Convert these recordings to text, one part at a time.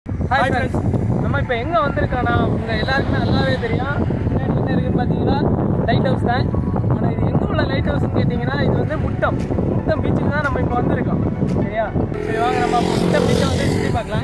Hi friends, நம்ம இப்போ எங்கே வந்திருக்கோன்னா உங்கள் எல்லாருக்குமே நல்லாவே தெரியும். என்ன இருக்குன்னு பார்த்தீங்கன்னா லைட் ஹவுஸ் தான். ஆனால் இது எங்கே உள்ள லைட் ஹவுஸ்ன்னு கேட்டிங்கன்னா இது வந்து முட்டம் பீச்சுக்கு தான் நம்ம இப்போ வந்திருக்கோம். சரியா? சரி வாங்க நம்ம முட்டம் பீச்சை வந்து சுற்றி பார்க்கலாம்.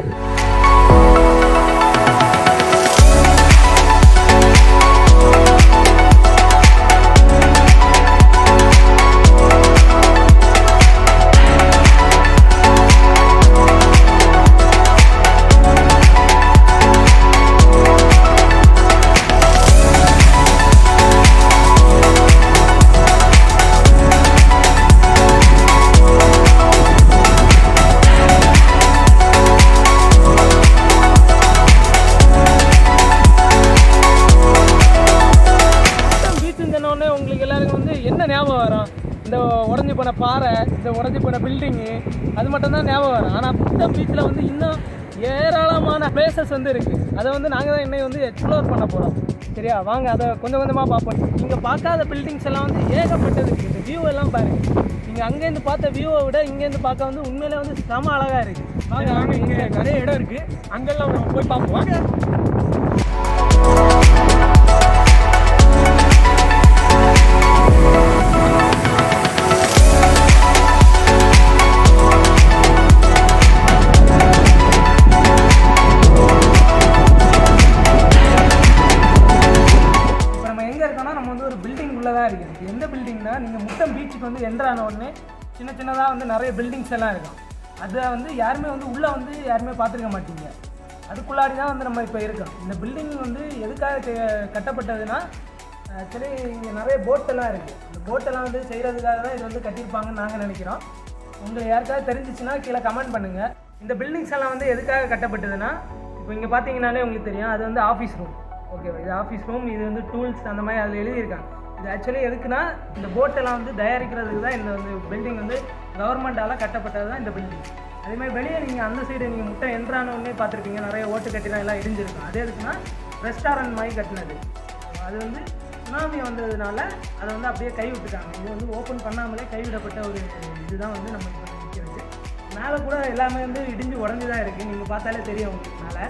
உங்களுக்கு எல்லாருக்கும் வந்து என்ன ஞாபகம் வரும்? இந்த உடஞ்சி போன பாறை, இந்த உடஞ்சி போன பில்டிங்கு, அது மட்டும்தான் ஞாபகம் வரும். ஆனால் முட்டம் பீச்சில் வந்து இன்னும் ஏராளமான பிளேசஸ் வந்து இருக்குது. அதை வந்து நாங்கள் தான் இன்னைக்கு வந்து எக்ஸ்ப்ளோர் பண்ண போகிறோம். சரியா? வாங்க அதை கொஞ்சம் கொஞ்சமாக பார்ப்போம். நீங்கள் பார்க்காத பில்டிங்ஸ் எல்லாம் வந்து ஏகப்பட்டது இருக்குது. இந்த வியூ எல்லாம் பாருங்கள். நீங்கள் அங்கேருந்து பார்த்த வியூவை விட இங்கேருந்து பார்க்க வந்து உண்மையிலே வந்து செம அழகாக இருக்குது. வாங்க வாங்க, இங்கே நிறைய இடம் இருக்குது, அங்கெல்லாம் போய் பார்ப்போம். வாங்க. இருக்குது. எந்த பில்டிங்னா நீங்கள் முட்டம் பீச்சுக்கு வந்து என்ட்ரான உடனே சின்ன சின்னதாக வந்து நிறைய பில்டிங்ஸ் எல்லாம் இருக்கும். அதை வந்து யாருமே வந்து உள்ளே வந்து யாருமே பார்த்துருக்க மாட்டீங்க. அதுக்குள்ளாடி தான் வந்து நம்ம இப்போ இருக்கோம். இந்த பில்டிங் வந்து எதுக்காக கட்டப்பட்டதுன்னா, ஆக்சுவலி இங்கே நிறைய போட்டெல்லாம் இருக்குது. இந்த போட்டெல்லாம் வந்து செய்கிறதுக்காக தான் இது வந்து கட்டியிருப்பாங்கன்னு நாங்கள் நினைக்கிறோம். உங்களுக்கு யாருக்காவது தெரிஞ்சிச்சுன்னா கீழே கமெண்ட் பண்ணுங்கள். இந்த பில்டிங்ஸ் எல்லாம் வந்து எதுக்காக கட்டப்பட்டதுன்னா, இப்போ இங்கே பார்த்தீங்கன்னாலே உங்களுக்கு தெரியும், அது வந்து ஆஃபீஸ் ரூம். ஓகேவா? இது ஆஃபீஸ் ரூம், இது வந்து டூல்ஸ் அந்த மாதிரி அதில் எழுதியிருக்காங்க. இது ஆக்சுவலி எதுக்குன்னா, இந்த போட்டெல்லாம் வந்து தயாரிக்கிறதுக்கு தான் இந்த வந்து பில்டிங் வந்து கவர்மெண்ட்டால் கட்டப்பட்டது தான் இந்த பில்டிங். அதேமாதிரி வெளியே நீங்கள் அந்த சைடு நீங்கள் முட்டை என்ட்ரானே பார்த்துருப்பீங்க, நிறைய ஓட்டு கட்டிலாம் எல்லாம் இடிஞ்சிருக்கும். அதே எதுக்குன்னா ரெஸ்டாரண்ட் மாதிரி கட்டினது. அது வந்து சுனாமி வந்ததுனால அதை வந்து அப்படியே கைவிட்டுட்டாங்க. இது வந்து ஓப்பன் பண்ணாமலே கைவிடப்பட்ட ஒரு இதுதான் வந்து நம்ம இப்போ நிற்கிறது. மேலே கூட எல்லாமே வந்து இடிஞ்சு உடஞ்சி தான் இருக்குது. நீங்கள் பார்த்தாலே தெரியும் உங்களுக்கு மேலே.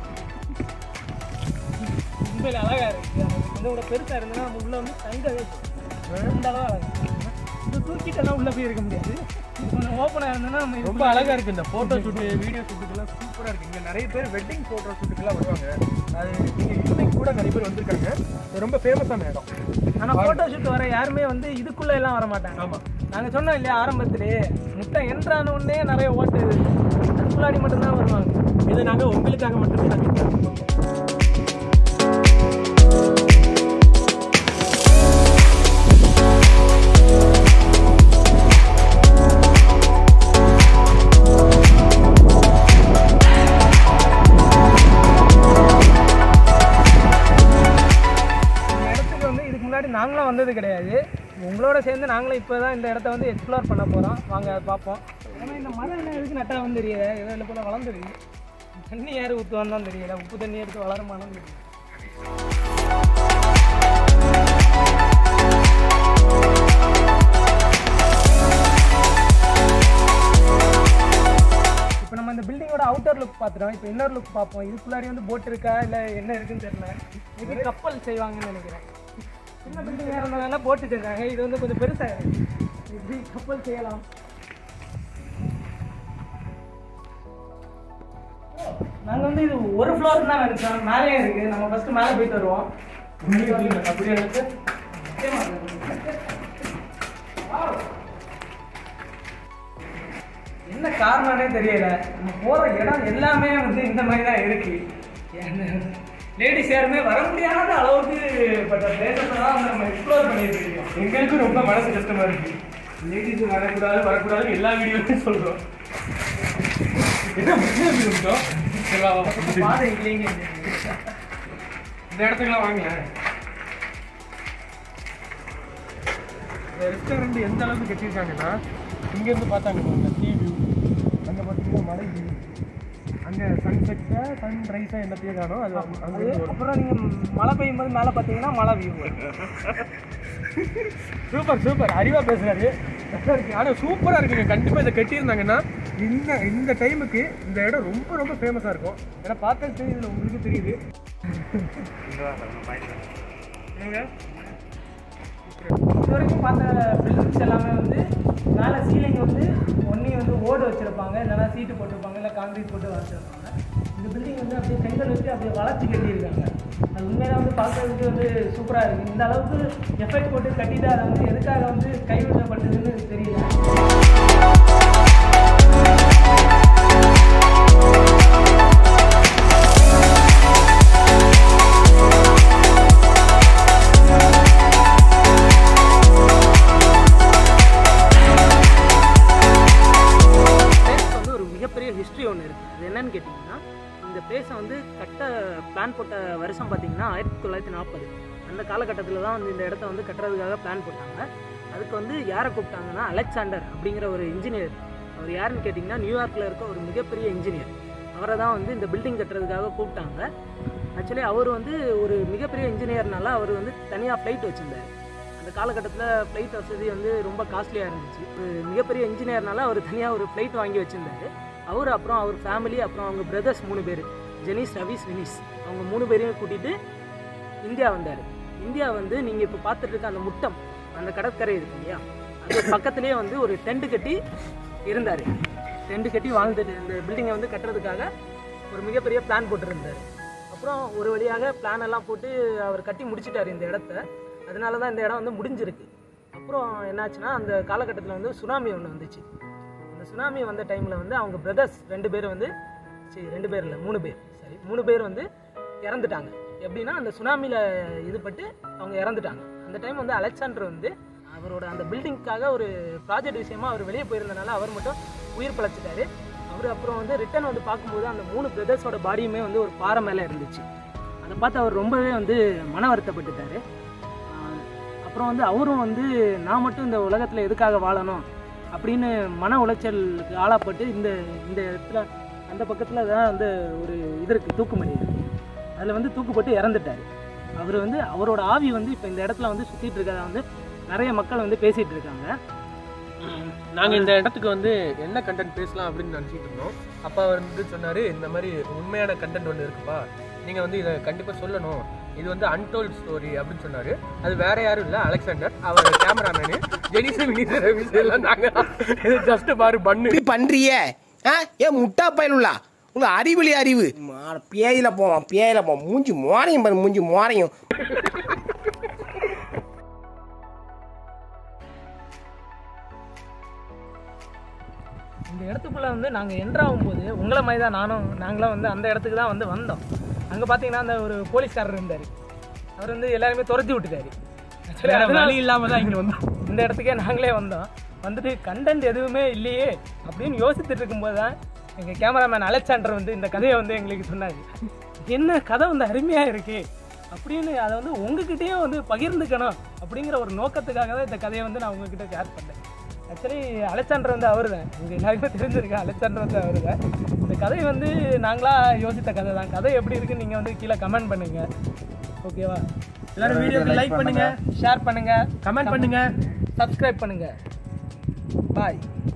உண்மையில அழகாக இருக்குது. அது வந்து கூட பெருசாக இருந்ததுன்னா நம்ம உள்ளே வந்து தங்கவே அந்த அளவு அழகாக. இது தூக்கிட்டெல்லாம் உள்ளே போய் இருக்க முடியாது. கொஞ்சம் ஓப்பனாக இருந்ததுன்னா நம்ம ரொம்ப அழகாக இருக்குது. இந்த ஃபோட்டோ ஷூட்டு, வீடியோ ஷூட்டுக்கெல்லாம் சூப்பராக இருக்குது. இங்கே நிறைய பேர் வெட்டிங் ஃபோட்டோ ஷூட்டுக்கெல்லாம் வருவாங்க. அது நீங்கள் இன்னைக்கு கூட நிறைய பேர் வந்திருக்காங்க. ரொம்ப ஃபேமஸான இடம். ஆனால் ஃபோட்டோ ஷூட் வர யாருமே வந்து இதுக்குள்ளே எல்லாம் வர மாட்டாங்க. ஆமாம், நாங்கள் சொன்னோம் இல்லையா ஆரம்பத்திலே, முட்டை என்ட்ரான உடனே நிறைய ஓட்டு அதுக்குள்ளாடி மட்டும்தான் வருவாங்க. இதை நாங்கள் உங்களுக்காக மட்டுமே நாங்கள் நாங்களாம் வந்தது கிடையாது. உங்களோட சேர்ந்து நாங்களும் இப்போ தான் இந்த இடத்த வந்து எக்ஸ்ப்ளோர் பண்ண போகிறோம். வாங்க அதை பார்ப்போம். ஏன்னா இந்த மரம் என்ன எதுக்கு நட்டாலும் தெரியல, இதில் போல் வளர்ந்துருக்கு. தண்ணி யார் ஊற்றுவான்னு தான் தெரியல, உப்பு தண்ணி எடுத்து வளருமானு தெரியல. இப்போ நம்ம இந்த பில்டிங்கோட அவுட்டர் லுக் பார்த்துட்டோம். இப்போ இன்னொரு லுக் பார்ப்போம். இதுக்குள்ளாடி வந்து போட் இருக்கா இல்லை என்ன இருக்குன்னு தெரியல. இது கப்பல் செய்வாங்கன்னு நினைக்கிறேன். சின்ன பில்டிங் இருந்ததுனால போட்டு வச்சிருக்காங்க. இது வந்து கொஞ்சம் பெருசாக இருக்குது. இப்படி கப்பல் செய்யலாம். நாங்கள் வந்து இது ஒரு ஃப்ளோர் தான் நினைச்சோம், மேலே இருக்குது. நம்ம ஃபஸ்ட்டு மேலே போயிட்டு வருவோம். அப்படியே இருக்கு. என்ன காரணம்னே தெரியல. நம்ம போகிற இடம் எல்லாமே வந்து இந்த மாதிரி தான் இருக்குது. லேடிஸ் யாருமே வர முடியாத அளவுக்கு பட்ட பிளேசஸ் தான் வந்து நம்ம எக்ஸ்ப்ளோர் பண்ணிட்டு இருக்கோம். எங்களுக்கும் ரொம்ப மனசு கஷ்டமாக இருக்குது. லேடிஸ் வரக்கூடாது எல்லா வீடியோலையும் சொல்கிறோம். என்ன முடியும் பாதை இல்லைங்க. இந்த இடத்துக்குலாம் வாங்க. இந்த ரெஸ்டாரண்ட் எந்த அளவுக்கு கட்டியிருக்காங்கன்னா, இங்கேருந்து பார்த்தாங்க சீ வியூ, அங்கே பார்த்தீங்கன்னா மலை வியூ, அங்கே சன்செட்டை சன்ரைஸை என்னத்தையே காணும். அது அப்புறம் நீங்கள் மழை பெய்யும் போது மேலே பார்த்தீங்கன்னா மழை வியூ. சூப்பர் அறிவாக பேசுகிறாரு. ஆனால் சூப்பராக இருக்குங்க. கண்டிப்பாக இதை கட்டியிருந்தாங்கன்னா இந்த டைமுக்கு இந்த இடம் ரொம்ப ரொம்ப ஃபேமஸாக இருக்கும். ஏன்னா பார்த்தாலும் தெரியுது, உங்களுக்கு தெரியுது. இது வரைக்கும் பார்த்த பில்டிங்ஸ் எல்லாமே வந்து மேலே சீலிங் வந்து ஒன்றி வந்து ஓடு வச்சுருப்பாங்க, இல்லைனா சீட்டு போட்டிருப்பாங்க, இல்லை காங்கிரீட் போட்டு வச்சுருப்பாங்க. இந்த பில்டிங் வந்து அப்படியே செங்கல் வச்சு அப்படியே வளர்ச்சி கட்டியிருக்காங்க. அது உண்மையில வந்து பார்க்கறதுக்கு வந்து சூப்பராக இருக்குது. இந்த அளவுக்கு எஃபெக்ட் போட்டு கட்டிட்டு அதை வந்து எதுக்காக வந்து கைவிடப்பட்டதுன்னு தெரியல. ஹிஸ்ட்ரி ஒன்று இருக்குது. அது என்னன்னு கேட்டிங்கன்னா, இந்த பிளேஸை வந்து பிளான் போட்ட வருஷம் பார்த்திங்கன்னா 1940. அந்த காலகட்டத்தில் தான் வந்து இந்த இடத்த வந்து கட்டுறதுக்காக பிளான் போட்டாங்க. அதுக்கு வந்து யாரை கூப்பிட்டாங்கன்னா, அலெக்சாண்டர் அப்படிங்கிற ஒரு இன்ஜினியர். அவர் யாருன்னு கேட்டிங்கன்னா, நியூயார்க்கில் இருக்க ஒரு மிகப்பெரிய இன்ஜினியர். அவரை தான் வந்து இந்த பில்டிங் கட்டுறதுக்காக கூப்பிட்டாங்க. ஆக்சுவலி அவர் வந்து ஒரு மிகப்பெரிய இன்ஜினியர்னால அவர் வந்து தனியாக ஃப்ளைட் வச்சுருந்தார். அந்த காலகட்டத்தில் ஃப்ளைட் வசதி வந்து ரொம்ப காஸ்ட்லியாக இருந்துச்சு. ஒரு மிகப்பெரிய இன்ஜினியர்னால அவர் தனியாக ஒரு ஃப்ளைட் வாங்கி வச்சுருந்தார். அவர் அப்புறம் அவர் ஃபேமிலி, அப்புறம் அவங்க பிரதர்ஸ் 3 பேர், ஜெனிஸ், ரவிஸ், வினிஸ், அவங்க 3 பேரையும் கூட்டிகிட்டு இந்தியா வந்தார். இந்தியா வந்து நீங்கள் இப்போ பார்த்துட்டு இருக்க அந்த முட்டம், அந்த கடற்கரை இருக்கு இல்லையா, அது பக்கத்துலேயே வந்து ஒரு டென்ட் கட்டி இருந்தார். டென்ட் கட்டி வாழ்ந்துட்டு இந்த பில்டிங்கை வந்து கட்டுறதுக்காக ஒரு மிகப்பெரிய பிளான் போட்டுருந்தார். அப்புறம் ஒரு வழியாக பிளான் எல்லாம் போட்டு அவர் கட்டி முடிச்சிட்டார் இந்த இடத்த. அதனால தான் இந்த இடம் வந்து முடிஞ்சிருக்கு. அப்புறம் என்னாச்சுன்னா, அந்த காலகட்டத்தில் வந்து சுனாமி ஒன்று வந்துச்சு. சுனாமி வந்த டைமில் வந்து அவங்க பிரதர்ஸ் 2 பேர் வந்து 2 பேர் இல்லை 3 பேர், சரி 3 பேர் வந்து இறந்துட்டாங்க. எப்படின்னா, அந்த சுனாமியில் இதுபட்டு அவங்க இறந்துட்டாங்க. அந்த டைம் வந்து அலெக்சாண்டர் வந்து அவரோட அந்த பில்டிங்க்காக ஒரு ப்ராஜெக்ட் விஷயமா அவர் வெளியே போயிருந்தனால அவர் மட்டும் உயிர் பிழைச்சிட்டாரு. அவர் அப்புறம் வந்து ரிட்டர்ன் வந்து பார்க்கும்போது அந்த 3 பிரதர்ஸோட பாடியுமே வந்து ஒரு பாறை மேலே இருந்துச்சு. அதை பார்த்து அவர் ரொம்பவே வந்து மன வருத்தப்பட்டுட்டார். அப்புறம் வந்து அவரும் வந்து நான் மட்டும் இந்த உலகத்தில் எதுக்காக வாழணும் அப்படின்னு மன உளைச்சலுக்கு ஆளாப்பட்டு இந்த இடத்துல அந்த பக்கத்தில் தான் வந்து ஒரு இது இருக்குது, தூக்குமணி இருக்குது. அதில் வந்து தூக்குப்பட்டு இறந்துட்டார். அவர் வந்து அவரோட ஆவி வந்து இப்போ இந்த இடத்துல வந்து சுற்றிட்டு இருக்கிறத வந்து நிறைய மக்கள் வந்து பேசிகிட்டு இருக்காங்க. நாங்கள் இந்த இடத்துக்கு வந்து என்ன கண்டென்ட் பேசலாம் அப்படின்னு நினச்சிட்டு இருந்தோம். அப்பா வந்து சொன்னார், இந்த மாதிரி உண்மையான கண்டென்ட் ஒன்று இருக்குப்பா, நீங்கள் வந்து இதை கண்டிப்பாக சொல்லணும், இது வந்து அன்டோல்ட் ஸ்டோரி அப்படின்னு சொன்னார். அது வேற யாரும் இல்லை, அலெக்சாண்டர், அவர் கேமராமேனு, ஜெனிஸ், வினிஸ், ரவிஸ் எல்லாம் நாங்கள் ஜஸ்ட் பாரு பண்ணு பண்ணுறிய. ஏன் முட்டா பயனுள்ளா உங்களுக்கு அறிவிலி அறிவு பேயில போவோம் மூஞ்சி மோரையும் பாரு, மூஞ்சி மோரையும். இந்த இடத்துக்குள்ளே வந்து நாங்கள் என்ட்ராகும்போது உங்களை மாதிரி தான் நாங்களும் வந்து அந்த இடத்துக்கு தான் வந்து வந்தோம். அங்கே பார்த்தீங்கன்னா அந்த ஒரு போலீஸ்காரர் இருந்தார். அவர் வந்து எல்லாருமே துரத்தி விட்டுட்டாரு. வழி இல்லாமல் தான் இங்கே வந்தோம். இந்த இடத்துக்கே நாங்களே வந்தோம். வந்துட்டு கண்டென்ட் எதுவுமே இல்லையே அப்படின்னு யோசிச்சுட்டு இருக்கும்போது தான் எங்கள் கேமராமேன் அலெக்சாண்டர் வந்து இந்த கதையை வந்து எங்களுக்கு சொன்னார். என்ன கதை வந்து அருமையாக இருக்குது அப்படின்னு, அதை வந்து உங்ககிட்டயும் வந்து பகிர்ந்துக்கணும் அப்படிங்கிற ஒரு நோக்கத்துக்காக தான் இந்த கதையை வந்து நான் உங்ககிட்ட ஷேர் பண்ணேன். ஆக்சுவலி அலெக்சாண்டர் வந்து அவர் தான், உங்கள் எல்லாருக்குமே தெரிஞ்சிருக்கேன், அலெக்சாண்டர் வந்து அவர் தான். இந்த கதை வந்து நாங்களாக யோசித்த கதை தான். கதை எப்படி இருக்குன்னு நீங்கள் வந்து கீழே கமெண்ட் பண்ணுங்கள். ஓகேவா? எல்லாரும் வீடியோக்கு லைக் பண்ணுங்கள், ஷேர் பண்ணுங்கள், கமெண்ட் பண்ணுங்கள், சப்ஸ்கிரைப் பண்ணுங்கள். பாய்.